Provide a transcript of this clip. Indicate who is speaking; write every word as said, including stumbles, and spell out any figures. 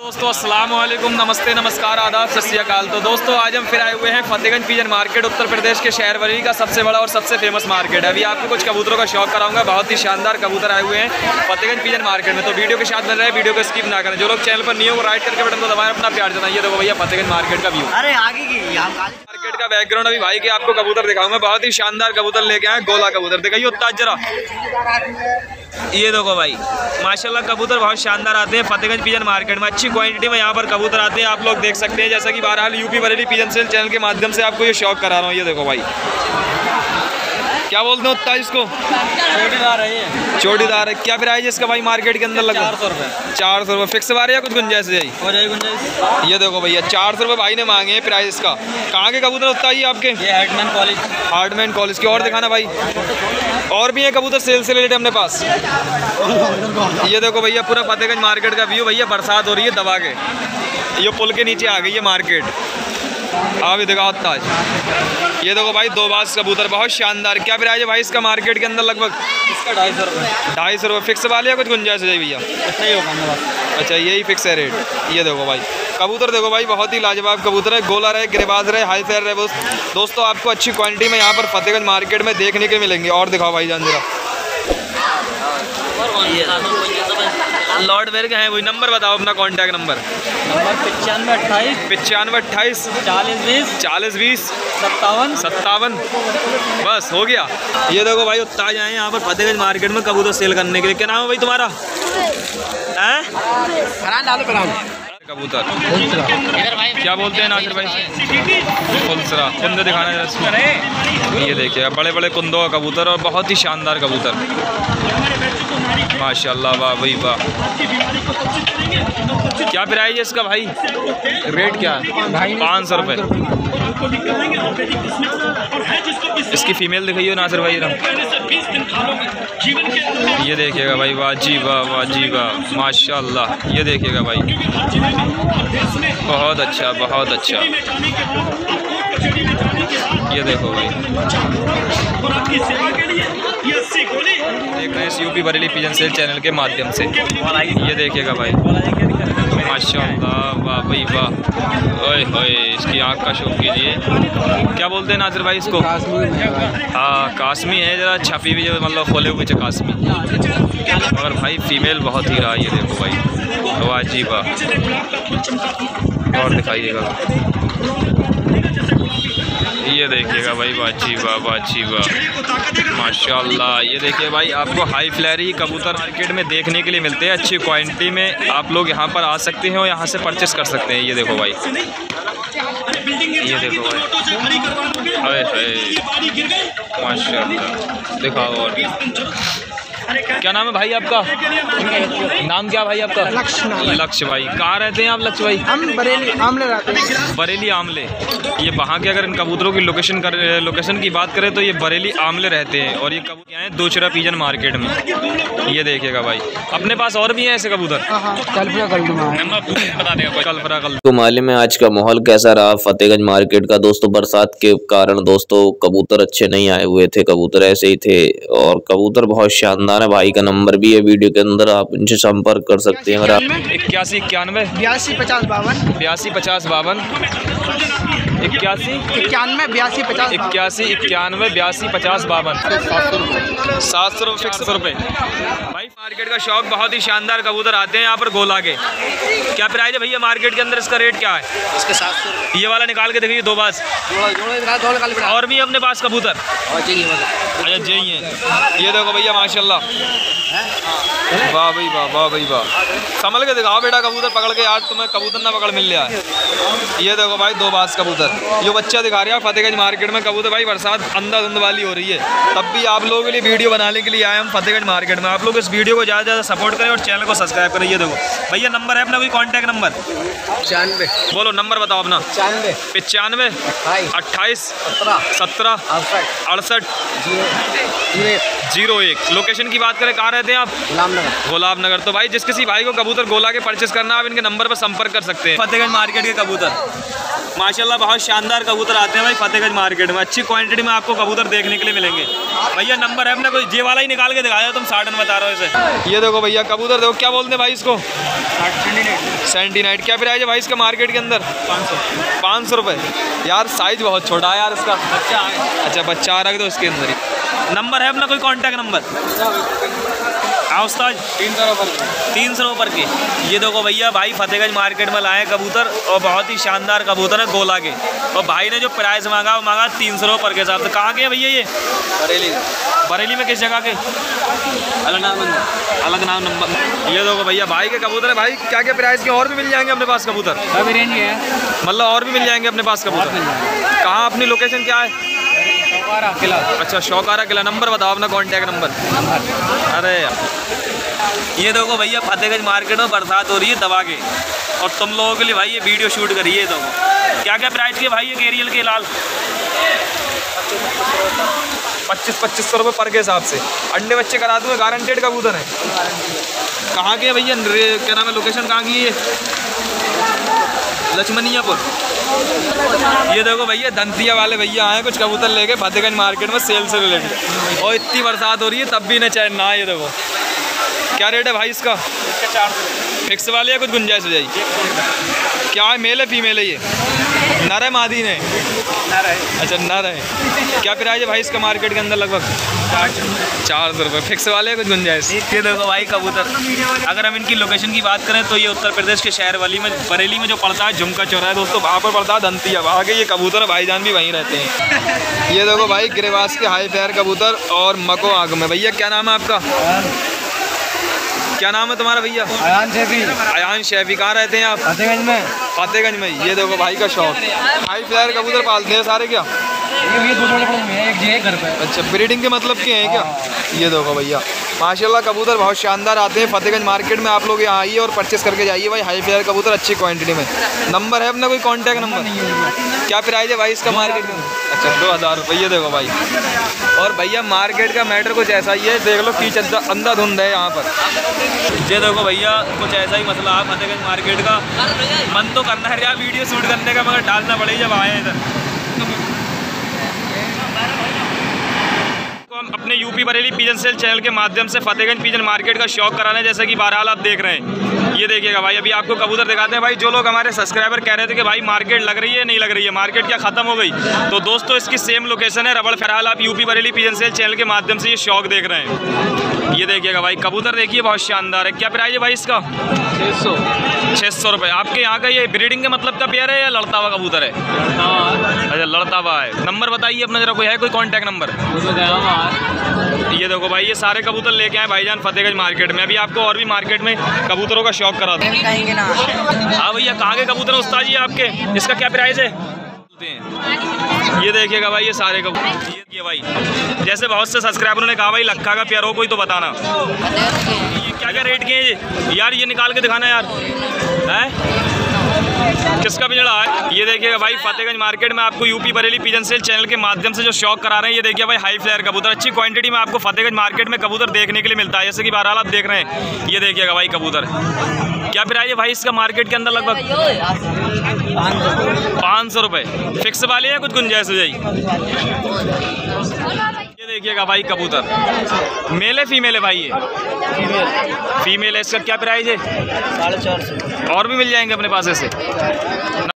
Speaker 1: दोस्तों अस्सलाम वालेकुम, नमस्ते, नमस्कार, आदाब, सत श्री अकाल। तो दोस्तों आज हम फिर आए हुए हैं फतेहगंज पिजन मार्केट, उत्तर प्रदेश के शहर बरेली का सबसे बड़ा और सबसे फेमस मार्केट है। अभी आपको कुछ कबूतरों का शौक कराऊंगा। बहुत ही शानदार कबूतर आए हुए हैं फतेहगंज पिजन मार्केट में। तो वीडियो के साथ बन रहे हैं, वीडियो को स्किप ना करें। जो लोग चैनल पर नहीं हो वो राइट करके बटन को दबाएं, अपना प्यार जताइए। देखो भैया फतेहगंज मार्केट का व्यू,
Speaker 2: अरे आगे की
Speaker 1: मार्केट का बैकग्राउंड। अभी भाई के आपको कबूतर दिखाऊंगा। बहुत ही शानदार कबूतर लेके आए, गोला कबूतर दिखाइए उत्ताज जरा। ये देखो भाई माशाल्लाह कबूतर बहुत शानदार आते हैं फतेहगंज पिजन मार्केट में। अच्छी क्वांटिटी में यहाँ पर कबूतर आते हैं, आप लोग देख सकते हैं। जैसा कि बहरहाल UP Bareilly pigeon sale channel के माध्यम से आपको ये शौक करा रहा हूँ। ये देखो भाई क्या बोलते हैं उत्ताज इसको,
Speaker 2: चोटीदार है।
Speaker 1: चोटीदार है। क्या प्राइस इसका भाई मार्केट के अंदर लगा?
Speaker 2: चार सौ रुपये
Speaker 1: चार सौ रुपये फिक्स बारे या कुछ गुंजाइश है?
Speaker 2: हो जाएगी गुंजाइश।
Speaker 1: ये देखो भैया चार सौ रुपये भाई ने मांगे हैं प्राइस इसका। कहाँ के कबूतर उत्ताज ये आपके?
Speaker 2: ये हार्टमैन कॉलेज।
Speaker 1: हार्टमैन कॉलेज के। और दिखाना भाई, और भी है कबूतर सेल से रिलेटेड अपने पास। ये देखो भैया पूरा फतेहगंज मार्केट का व्यू। भैया बरसात हो रही है दबा के, ये पुल के नीचे आ गई है मार्केट। आप भी दिखाओ ताज। ये देखो भाई दो बास कबूतर बहुत शानदार। क्या प्राइस है भाई इसका मार्केट के अंदर? लगभग
Speaker 2: इसका ढाई सौ रुपये।
Speaker 1: ढाई सौ रुपये फिक्स वाले या कुछ गुंजाइश है भैया?
Speaker 2: नहीं होगा मेरे पास।
Speaker 1: अच्छा यही फिक्स है रेट। ये देखो भाई कबूतर देखो भाई बहुत ही लाजवाब कबूतर है। गोला रहे, गिरबाज रहे, हाई फेयर रहे। दोस्तों आपको अच्छी क्वांटिटी में यहाँ पर फतेहगंज मार्केट में देखने के मिलेंगे। और दिखाओ भाई जान जरा। लॉर्ड वेयर का है वही। नंबर बताओ अपना, कॉन्टैक्ट नंबर।
Speaker 2: नंबर पचानवे अट्ठाईस
Speaker 1: पचानवे अट्ठाईस
Speaker 2: चालीस बीस
Speaker 1: चालीस बीस
Speaker 2: सत्तावन
Speaker 1: सत्तावन बस हो गया। ये देखो भाई उत्ताज आए यहाँ पर फतेहगंज मार्केट में कबूतर सेल करने के लिए। क्या नाम है भाई तुम्हारा? हैं कबूतर क्या बोलते हैं नासिर भाई? फुलसरा। कुंद दिखाना जरा। ये देखिए बड़े बड़े कुंदों का कबूतर और बहुत ही शानदार कबूतर माशाल्लाह। वाह भाई वाह। क्या प्राइस है इसका भाई? रेट क्या है? पाँच सौ रुपये। इसकी फीमेल दिखाइए नासिर भाई। ये देखिएगा भाई, वाह जी वाह, वाह जी वाह माशाल्लाह। ये देखिएगा भाई बहुत अच्छा, बहुत अच्छा। ये देखो भाई देख रहे हैं इस UP Bareilly pigeon sale channel के माध्यम से। ये देखिएगा भाई माशाल्लाह। वाह भाई वाह। ओए होए इसकी आँख का शौक कीजिए। क्या बोलते हैं नासिर भाई इसको? हाँ कास्मी है, जरा छपी हुई मतलब खोले हुए कास्मी। मगर भाई फीमेल बहुत ही रहा। ये देखो भाई वाह जी वाह। और दिखाइएगा। ये देखिएगा भाई वाह जी वाह, वाह जी वाह माशाल्लाह। ये देखिए भाई आपको हाई फ्लैरी कबूतर मार्केट में देखने के लिए मिलते हैं। अच्छी क्वांटिटी में आप लोग यहाँ पर आ सकते हैं और यहाँ से परचेस कर सकते हैं। ये देखो भाई, ये देखो भाई हाय हाय माशाल्लाह। दिखाओ। और क्या नाम है भाई आपका? नाम क्या भाई आपका? लक्ष्य। लक्ष्य भाई कहाँ रहते हैं आप लक्ष्य भाई?
Speaker 2: हम बरेली आमले रहते हैं।
Speaker 1: बरेली आमले। ये वहाँ के अगर इन कबूतरों की लोकेशन कर लोकेशन की बात करें तो ये बरेली आमले रहते हैं। और ये कबूतर हैं दोचरा पिजन मार्केट में। ये देखिएगा भाई अपने पास और भी हैं ऐसे कबूतर। बता देगा कल्फरा कल।
Speaker 3: तो मालूम है आज का माहौल कैसा रहा फतेहगंज मार्केट का। दोस्तों बरसात के कारण दोस्तों कबूतर अच्छे नहीं आए हुए थे, कबूतर ऐसे ही थे। और कबूतर बहुत शानदार है। भाई का नंबर भी है वीडियो के अंदर, आप इनसे संपर्क कर सकते हैं। अगर आप
Speaker 1: इक्यासी इक्यानवे
Speaker 2: बयासी पचास बावन
Speaker 1: बयासी पचास बावन इक्यासी
Speaker 2: इक्यानवे बयासी पचास
Speaker 1: इक्यासी इक्यानवे बयासी पचास बावन सात सौ रुपये फिक्स रुपये। भाई मार्केट का शौक बहुत ही शानदार कबूतर आते हैं यहाँ पर गोला के। क्या प्राइस है भैया मार्केट के अंदर? इसका रेट क्या है?
Speaker 2: इसके सात सौ।
Speaker 1: ये वाला निकाल के देखिए दो बास। और भी अपने पास कबूतर? अच्छा जी है। ये देखो भैया माशाल्लाह। वाह भाई वाह, वाह भाई वाह। संभल के दिखाओ बेटा कबूतर पकड़ के, आज तुम्हें कबूतर ना पकड़ मिल रहा है। ये देखो भाई दो बास कबूतर। ये बच्चा दिखा रहा है फतेहगंज मार्केट में कबूतर। भाई बरसात अंधाधुंध वाली हो रही है, तब भी आप लोगों के लिए वीडियो बनाने के लिए आए हम फतेहगंज मार्केट में। आप लोग इस वीडियो को ज़्यादा ज़्यादा सपोर्ट करें और चैनल को सब्सक्राइब करें। ये देखो भैया नंबर है अपना कोई कॉन्टैक्ट नंबर?
Speaker 2: पचानवे।
Speaker 1: बोलो नंबर बताओ अपना।
Speaker 2: पचानवे
Speaker 1: पचानवे अट्ठाईस सत्रह अड़सठ जीरो एक। लोकेशन की बात करें कहाँ रहते रहते हैं आप?
Speaker 2: गुलामनगर।
Speaker 1: गुलाब नगर। तो भाई जिस किसी भाई को कबूतर गोला के परचेस करना, आप इनके नंबर पर संपर्क कर सकते हैं। फतेहगंज मार्केट के कबूतर माशाल्लाह बहुत शानदार कबूतर आते हैं भाई फतेहगंज मार्केट में। अच्छी क्वांटिटी में आपको कबूतर देखने के लिए मिलेंगे। भैया नंबर है अपना, कोई जे वाला ही निकाल के दिखाया, तुम साठ बता रहे हो इसे। ये देखो भैया कबूतर देखो, क्या बोलते हैं भाई इसको? Senti night. क्या प्राइस है भाई इसका मार्केट के अंदर? पाँच सौ पाँच सौ रुपये। यार साइज बहुत छोटा है यार इसका। बच्चा अच्छा बच्चा रख दो इसके अंदर ही। नंबर है अपना कोई कॉन्टैक्ट नंबर? हाँ उस्ताद। तीन सौ रुपये तीन सौ रुपये के। ये देखो भैया भाई फतेहगंज मार्केट में लाए कबूतर और बहुत ही शानदार कबूतर है गोला के। और भाई ने जो प्राइस मांगा वो मांगा तीन सौ रुपये पर के हिसाब से। कहाँ के हैं भैया ये? बरेली। बरेली में किस जगह के? अलगनाम नंबर। अलगनाम नंबर। ये देखो भैया भाई के कबूतर है। भाई क्या क्या प्राइस के और भी मिल जाएंगे अपने पास कबूतर? अभी रेंज है मतलब और भी मिल जाएंगे अपने पास कबूतर। कहाँ अपनी लोकेशन क्या है? किला। अच्छा शौकारा किला। नंबर बताओ अपना कॉन्टैक्ट नंबर। अरे ये देखो भैया फतेहगंज मार्केट में बरसात हो रही है दबा के, और तुम लोगों के लिए भाई ये वीडियो शूट करिए। ये देखो क्या क्या प्राइस के भाई ये केरियल के लाल? पच्चीस पच्चीस सौ रुपये पर के हिसाब से। अंडे बच्चे करा दूँगा, गारंटेड कबूतर है। कहाँ के भैया? क्या नाम है, लोकेशन कहाँ की है? लक्ष्मणियापुर। ये देखो भैया दंतिया वाले भैया आए कुछ कबूतर लेके फतेहगंज मार्केट में सेल से रिलेटेड, और इतनी बरसात हो रही है तब भी न चैन ना। ये देखो क्या रेट है भाई इसका? इसका चार सौ फिक्स वाले या कुछ गुंजाइश हो जाएगी? क्या है, मेल है फीमेल है? ये नर है मादी ने? नर है। अच्छा नर है। क्या प्राइस है भाई इसका मार्केट के अंदर? लगभग चार सौ रुपये फिक्स वाले है, कुछ गुंजाइश? ये देखो भाई कबूतर, अगर हम इनकी लोकेशन की बात करें तो ये उत्तर प्रदेश के शहर वाली में बरेली में जो पड़ता है झुमका चौराहा दोस्तों, वहाँ पर पड़ता है दंतिया। वहाँ के ये कबूतर भाईजान भी वहीं रहते हैं। ये देखो भाई गिरिवास के हाई फेयर कबूतर और मको आग में। भैया क्या नाम है आपका? क्या नाम है तुम्हारा भैया? अयान शैफी। अयान शैफी। कहाँ रहते हैं आप? फतेहगंज में। फतेहगंज में। ये देखो भाई का शौक, हाई फ्लायर कबूतर पालते हैं सारे क्या? ये दो एक घर पे। अच्छा ब्रीडिंग के मतलब के हैं क्या? ये देखो भैया माशाल्लाह कबूतर बहुत शानदार आते हैं फतेहगंज मार्केट में। आप लोग यहाँ आइए और परचेस करके जाइए भाई, हाई फ्लायर कबूतर अच्छी क्वांटिटी में। नंबर है अपना कोई कॉन्टैक्ट नंबर? क्या प्राइस है भाई इसका मार्केट में? अच्छा दो हज़ार रुपये। ये देखो भाई, और भैया मार्केट का मैटर कुछ ऐसा ही है, देख लो कीच अंधाधुंध है यहाँ पर। ये देखो भैया कुछ ऐसा ही मसला है फतेहगंज मार्केट का। मन तो करना है यार वीडियो शूट करने का, मगर डालना पड़ेगा जब आए इधर। हम अपने UP Bareilly pigeon sale channel के माध्यम से फतेहगंज पिजन मार्केट का शौक कराने, जैसे कि बहरहाल आप देख रहे हैं। ये देखिएगा भाई अभी आपको कबूतर दिखाते हैं। भाई जो लोग हमारे सब्सक्राइबर कह रहे थे कि भाई मार्केट लग रही है नहीं लग रही है, मार्केट क्या खत्म हो गई, तो दोस्तों इसकी सेम लोकेशन है रबड़। फिलहाल आप UP Bareilly pigeon sale channel के माध्यम से ये शौक देख रहे हैं। ये देखिएगा भाई कबूतर देखिए बहुत शानदार है। क्या प्राइस है भाई इसका? छः सौ छः सौ रुपये। आपके यहाँ का ये ब्रीडिंग के मतलब का पेयर है या लड़ता हुआ कबूतर है? अच्छा लड़ता हुआ है। नंबर बताइए अपना जरा, कोई है कोई कॉन्टैक्ट नंबर? ये देखो भाई ये सारे कबूतर लेके आए भाईजान फतेहगंज मार्केट में। अभी आपको और भी मार्केट में कबूतरों का शौक करा दें। हाँ भैया कहाँ के कबूतर उस्ताद जी आपके? इसका क्या प्राइस है? ये देखिएगा भाई ये सारे कबूतर। ये भाई जैसे बहुत से सब्सक्राइबरों ने कहा भाई लक्खा का प्यार हो कोई तो बताना, ये क्या क्या रेट के हैं ये? यार ये निकाल के दिखाना यार, है किसका पिंजड़ा है? ये देखिएगा भाई फतेहगंज मार्केट में आपको UP Bareilly pigeon sale channel के माध्यम से जो शौक करा रहे हैं। ये देखिए भाई हाई फ्लायर कबूतर अच्छी क्वांटिटी में आपको फतेहगंज मार्केट में कबूतर देखने के लिए मिलता है, जैसे कि बहरहाल आप देख रहे हैं। ये देखिएगा भाई कबूतर क्या प्राइस है भाई इसका मार्केट के अंदर? लगभग पाँच सौ रुपये फिक्स वाले या कुछ गुंजाइश हो जाएगी? ये देखिएगा भाई कबूतर मेल है फीमेल है भाई? ये फीमेल है। इसका क्या प्राइस है? साढ़े चार सौ। और भी मिल जाएंगे अपने पास ऐसे।